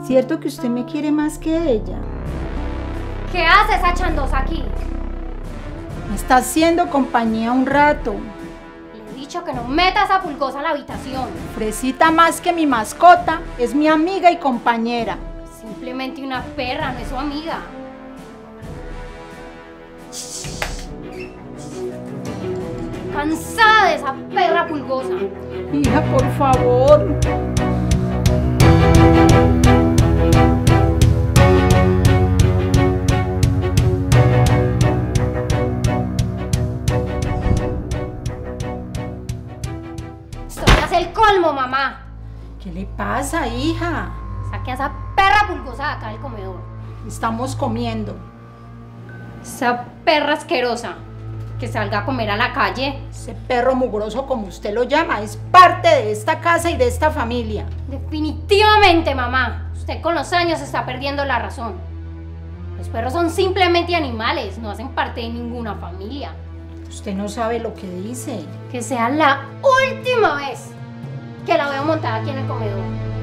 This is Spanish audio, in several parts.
¿Cierto que usted me quiere más que ella? ¿Qué hace esa chandosa aquí? Me está haciendo compañía un rato. Le he dicho que no meta a esa pulgosa a la habitación. Fresita más que mi mascota, es mi amiga y compañera. Simplemente una perra, no es su amiga. Cansada de esa perra pulgosa. Hija, por favor. Esto ya es el colmo, mamá. ¿Qué le pasa, hija? Saque a esa perra pulgosa de acá del comedor. Estamos comiendo. Esa perra asquerosa. Que salga a comer a la calle. Ese perro mugroso, como usted lo llama, es parte de esta casa y de esta familia. Definitivamente, mamá. Usted con los años está perdiendo la razón. Los perros son simplemente animales, no hacen parte de ninguna familia. Usted no sabe lo que dice. Que sea la última vez que la veo montada aquí en el comedor.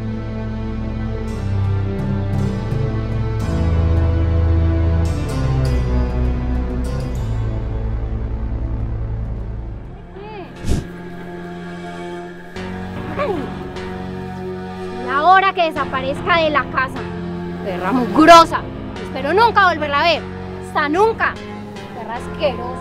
La hora que desaparezca de la casa. Perra mugrosa. Espero nunca volverla a ver. Hasta nunca. Perra asquerosa.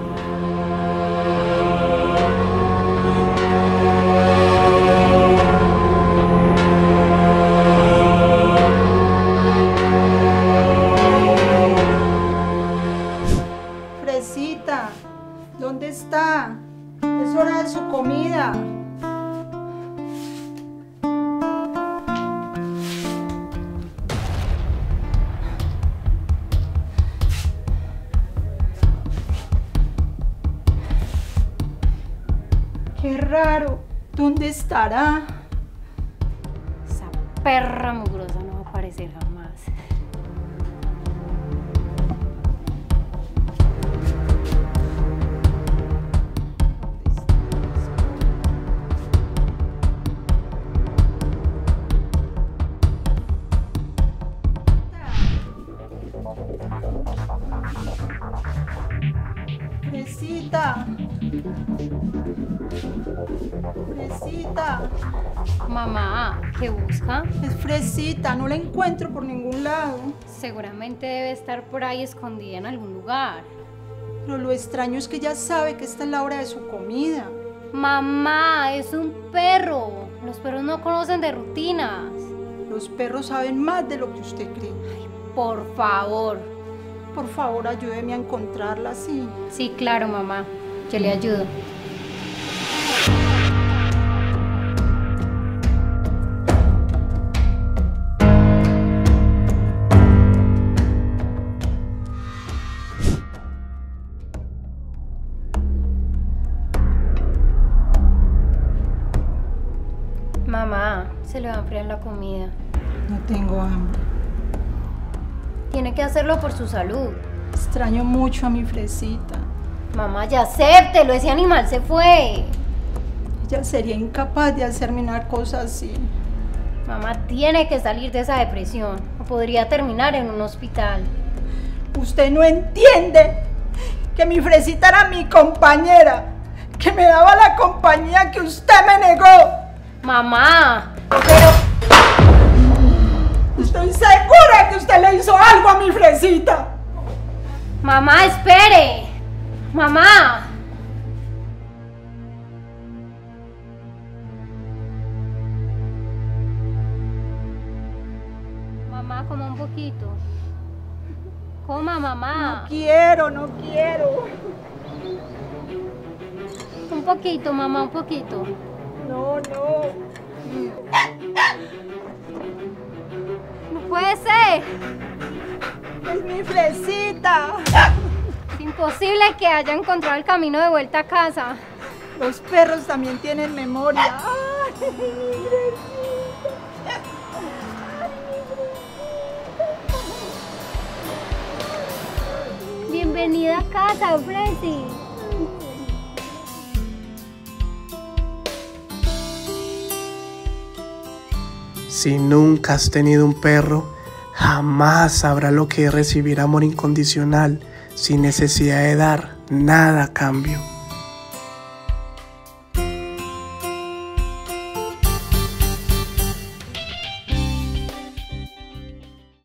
Fresita, ¿dónde está? Es hora de su comida. Qué raro. ¿Dónde estará? Esa perra mugrosa no va a aparecer jamás. Fresita. Fresita. Mamá, ¿qué busca? Es Fresita, no la encuentro por ningún lado. Seguramente debe estar por ahí escondida en algún lugar. Pero lo extraño es que ya sabe que esta es la hora de su comida. Mamá, es un perro. Los perros no conocen de rutinas. Los perros saben más de lo que usted cree. Por favor. Por favor, ayúdeme a encontrarla, sí. Sí, claro, mamá. Yo le ayudo. Mamá, se le va a enfriar la comida. No tengo hambre. Tiene que hacerlo por su salud. Extraño mucho a mi Fresita. Mamá, ya acéptelo, ese animal se fue. Ella sería incapaz de hacerme una cosa así. Mamá tiene que salir de esa depresión o podría terminar en un hospital. Usted no entiende que mi Fresita era mi compañera, que me daba la compañía que usted me negó. Mamá, pero... Estoy segura que usted le hizo algo a mi Fresita. Mamá, espere. Mamá. Mamá, coma un poquito. Coma, mamá. No quiero, no quiero. Un poquito, mamá, un poquito. No, no. No puede ser. Es mi Fresita. Es imposible que haya encontrado el camino de vuelta a casa. Los perros también tienen memoria. Ay, mi Fresita. Bienvenida a casa, Fresi. Si nunca has tenido un perro, jamás sabrás lo que es recibir amor incondicional sin necesidad de dar nada a cambio.